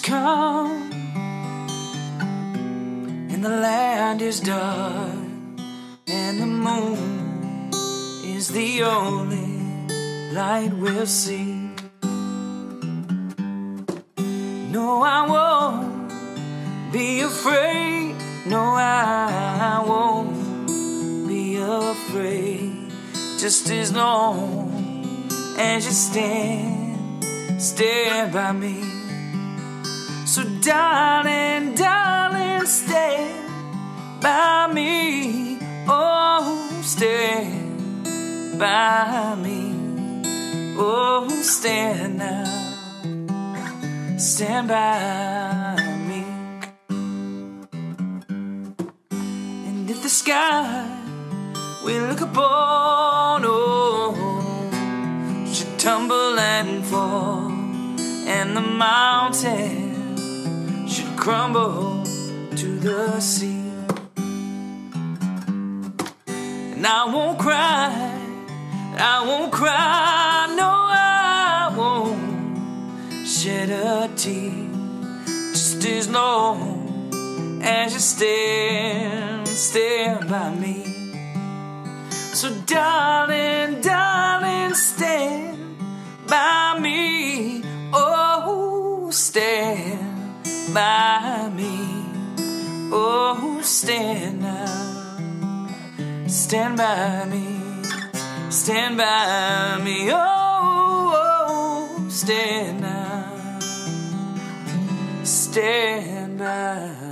come and the land is dark and the moon is the only light we'll see. No, I won't be afraid. No, I won't be afraid. Just as long as you stand by me. So darling, darling, stand by me. Oh, stand by me. Oh, stand now. Stand by me. And if the sky we look upon, oh, should tumble and fall, and the mountain should crumble to the sea, and I won't cry, I won't cry, no, I won't shed a tear. Just as long as you stand by me. So darling, darling, stand by me. Oh, stand by me. Oh, stand now. Stand by me. Stand by me. Oh, stand now. Stand by